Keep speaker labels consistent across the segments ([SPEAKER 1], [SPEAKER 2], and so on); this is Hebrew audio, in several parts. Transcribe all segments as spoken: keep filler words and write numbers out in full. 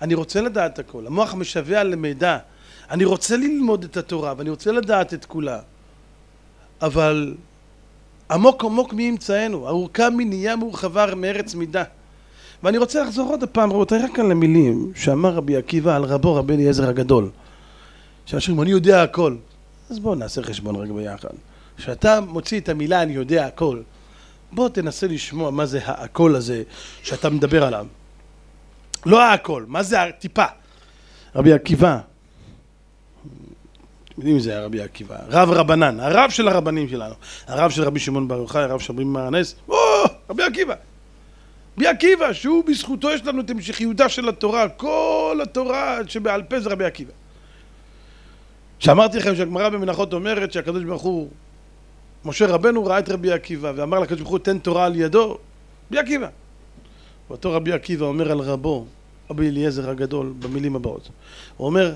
[SPEAKER 1] אני רוצה לדעת הכל. המוח משווע למידע. אני רוצה ללמוד את התורה, ואני רוצה לדעת את כולה. אבל עמוק עמוק מי ימצאנו, ארוכה מניה מורחבה מארץ מידה. ואני רוצה לחזור עוד הפעם, רבותיי, רק על המילים שאמר רבי עקיבא על רבו רבי אליעזר הגדול. שאנשים, אני יודע הכל. אז בואו נעשה חשבון רגע ביחד. כשאתה מוציא את המילה אני יודע הכל, בוא תנסה לשמוע מה זה הכל הזה שאתה מדבר עליו. לא הכל, מה זה הטיפה? רבי עקיבא, יודעים מי זה רבי עקיבא? רב רבנן, הרב של הרבנים שלנו. הרב של רבי שמעון בר יוחאי, הרב של רבי מהרנס. או, רבי עקיבא. רבי עקיבא, שהוא בזכותו יש לנו את המשכיותה של התורה. כל התורה שבעל פה זה רבי עקיבא. שאמרתי לכם שהגמרא במנחות אומרת שהקדוש ברוך הוא, משה רבנו ראה את רבי עקיבא ואמר לקדוש ברוך הוא תן תורה על ידו. רבי עקיבא. ואותו רבי עקיבא אומר על רבו, רבי אליעזר הגדול, במילים הבאות. הוא אומר,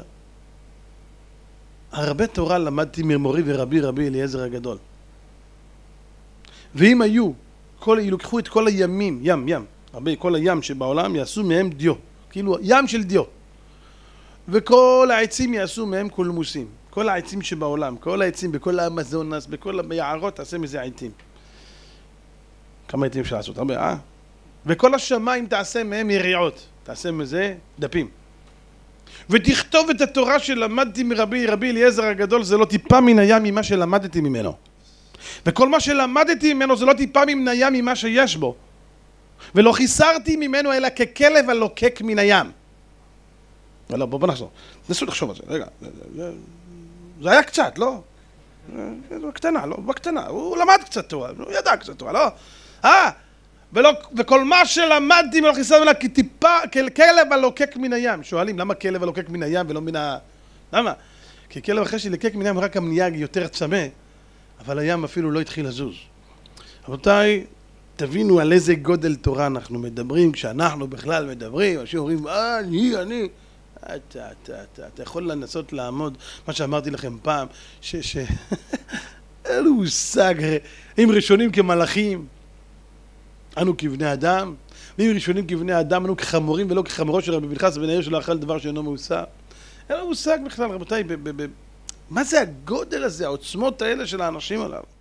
[SPEAKER 1] הרבה תורה למדתי ממורי ורבי רבי אליעזר הגדול. ואם היו, כל, ילוקחו את כל הימים, ים, ים, הרבה, כל הים שבעולם יעשו מהם דיו, כאילו ים של דיו. וכל העצים יעשו מהם קולמוסים. כל העצים שבעולם, כל העצים, בכל האמזונס, בכל היערות, תעשה מזה עיתים. כמה עיתים אפשר לעשות? הרבה, אה? וכל השמיים תעשה מהם יריעות, תעשה מזה דפים. ותכתוב את התורה שלמדתי מרבי רבי אליעזר הגדול, זה לא טיפה מן הים ממה שלמדתי ממנו. וכל מה שלמדתי ממנו זה לא טיפה מן הים ממה שיש בו. ולא חיסרתי ממנו אלא ככלב הלוקק מן הים. לא, בוא, בוא נחזור. נסו לחשוב על זה, רגע. זה, זה, זה היה קצת, לא? זה בקטנה, לא? בקטנה. הוא למד קצת תורה, הוא ידע קצת תורה, לא? אה! ולא, וכל מה שלמדתי ולא חיסרתי ממנו כטיפה, ככלב הלוקק מן הים. שואלים, למה כלב הלוקק מן הים ולא מן ה... למה? כי כלב אחרי שלקק מן הים רק המנייה יותר צמא, אבל הים אפילו לא התחיל לזוז. רבותיי, תבינו על איזה גודל תורה אנחנו מדברים, כשאנחנו בכלל מדברים, אנשים אומרים, אה, אני, אני... אתה, אתה, אתה, אתה יכול לנסות לעמוד, מה שאמרתי לכם פעם, ש... ש... אין לו מושג, הם ראשונים כמלאכים, אנו כבני אדם, ואם ראשונים כבני אדם, אנו כחמורים ולא כחמורות של רבי פנחס בן יאיר שלא אכל דבר שאינו מאוסר. אין לו מושג בכלל, רבותיי, ב- ב- ב- מה זה הגודל הזה, העוצמות האלה של האנשים עליו?